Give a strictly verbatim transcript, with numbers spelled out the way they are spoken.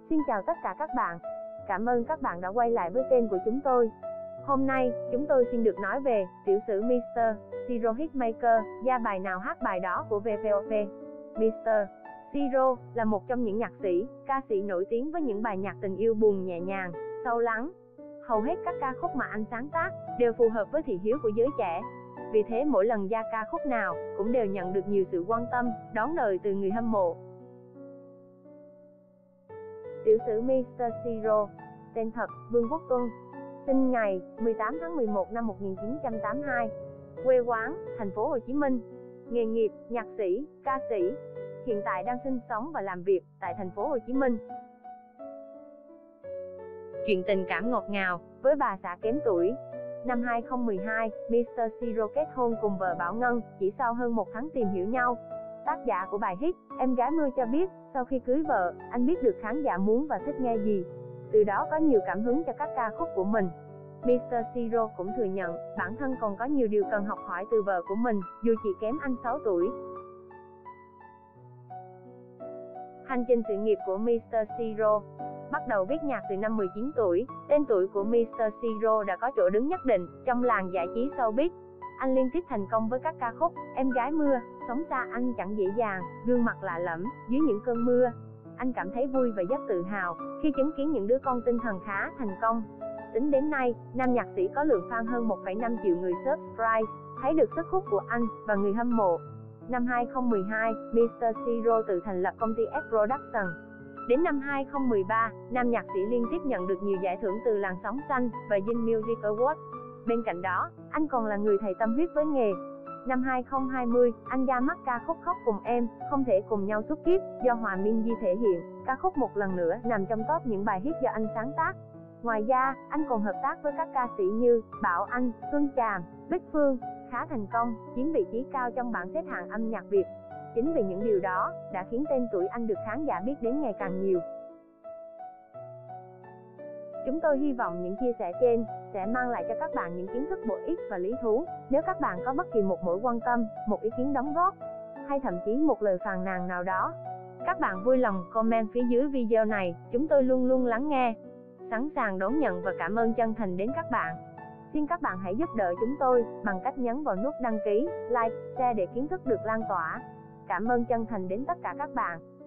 Xin chào tất cả các bạn. Cảm ơn các bạn đã quay lại với kênh của chúng tôi. Hôm nay, chúng tôi xin được nói về tiểu sử mít tơ Siro Hitmaker, ra bài nào hát bài đó của vê pê o pê. mít tơ Siro là một trong những nhạc sĩ, ca sĩ nổi tiếng với những bài nhạc tình yêu buồn nhẹ nhàng, sâu lắng. Hầu hết các ca khúc mà anh sáng tác đều phù hợp với thị hiếu của giới trẻ. Vì thế mỗi lần ra ca khúc nào cũng đều nhận được nhiều sự quan tâm, đón đời từ người hâm mộ. Tiểu sử mít tơ Siro, tên thật Vương Quốc Tuân, sinh ngày mười tám tháng mười một năm một nghìn chín trăm tám mươi hai, quê quán thành phố Hồ Chí Minh, nghề nghiệp nhạc sĩ, ca sĩ, hiện tại đang sinh sống và làm việc tại thành phố Hồ Chí Minh. Chuyện tình cảm ngọt ngào với bà xã kém tuổi. Năm hai không một hai, mít tơ Siro kết hôn cùng vợ Bảo Ngân chỉ sau hơn một tháng tìm hiểu nhau. Tác giả của bài hit Em Gái Mưa cho biết, sau khi cưới vợ, anh biết được khán giả muốn và thích nghe gì. Từ đó có nhiều cảm hứng cho các ca khúc của mình. mít tơ Siro cũng thừa nhận, bản thân còn có nhiều điều cần học hỏi từ vợ của mình, dù chỉ kém anh sáu tuổi. Hành trình sự nghiệp của mít tơ Siro. Bắt đầu viết nhạc từ năm mười chín tuổi, tên tuổi của mít tơ Siro đã có chỗ đứng nhất định trong làng giải trí showbiz. Anh liên tiếp thành công với các ca khúc Em Gái Mưa, Sống Xa Anh Chẳng Dễ Dàng, Gương Mặt Lạ Lẫm, Dưới Những Cơn Mưa. Anh cảm thấy vui và rất tự hào khi chứng kiến những đứa con tinh thần khá thành công. Tính đến nay, nam nhạc sĩ có lượng fan hơn một phẩy năm triệu người subscribe, thấy được sức hút của anh và người hâm mộ. Năm hai không một hai, mít tơ Siro tự thành lập công ty S Production. Đến năm hai không một ba, nam nhạc sĩ liên tiếp nhận được nhiều giải thưởng từ làn sóng xanh và Zing Music Awards. Bên cạnh đó, anh còn là người thầy tâm huyết với nghề. Năm hai không hai không, anh ra mắt ca khúc Khóc Cùng Em, Không Thể Cùng Nhau Suốt Kiếp do Hòa Minzy thể hiện. Ca khúc một lần nữa nằm trong top những bài hit do anh sáng tác. Ngoài ra, anh còn hợp tác với các ca sĩ như Bảo Anh, Phương Tràm, Bích Phương, khá thành công, chiếm vị trí cao trong bảng xếp hạng âm nhạc Việt. Chính vì những điều đó đã khiến tên tuổi anh được khán giả biết đến ngày càng nhiều. Chúng tôi hy vọng những chia sẻ trên sẽ mang lại cho các bạn những kiến thức bổ ích và lý thú. Nếu các bạn có bất kỳ một mối quan tâm, một ý kiến đóng góp, hay thậm chí một lời phàn nàn nào đó, các bạn vui lòng comment phía dưới video này, chúng tôi luôn luôn lắng nghe, sẵn sàng đón nhận và cảm ơn chân thành đến các bạn. Xin các bạn hãy giúp đỡ chúng tôi bằng cách nhấn vào nút đăng ký, like, share để kiến thức được lan tỏa. Cảm ơn chân thành đến tất cả các bạn.